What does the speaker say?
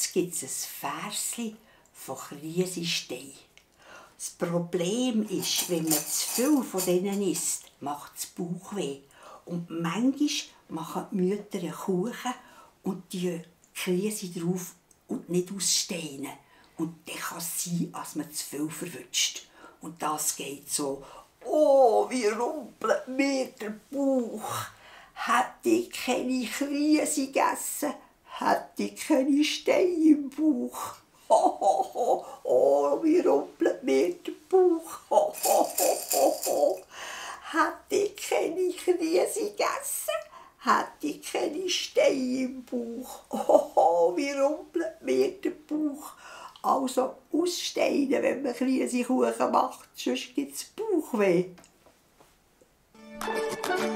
Jetzt gibt es ein Versli von Kriesestein. Das Problem ist, wenn man zu viel von denen isst, macht das Bauchweh. Und manchmal machen die Mütter einen Kuchen und die Krise drauf und nicht aus Steinen. Und dann kann es sein, dass man zu viel verwünscht. Und das geht so: «Oh, wie rumpelt mir der Bauch! Hätte ich keine Krise gegessen, hätte ich keine Steine im Bauch. Ho, ho, ho. Oh, wie rumpelt mir der Bauch! Ho, ho, ho, ho, ho. Hätte ich keine Krise gegessen, hätte ich keine Steine im Bauch. Ho, ho, wie rumpelt mir der Bauch!» Also aussteinen, wenn man Krisekuchen macht, sonst gibt es Bauchweh.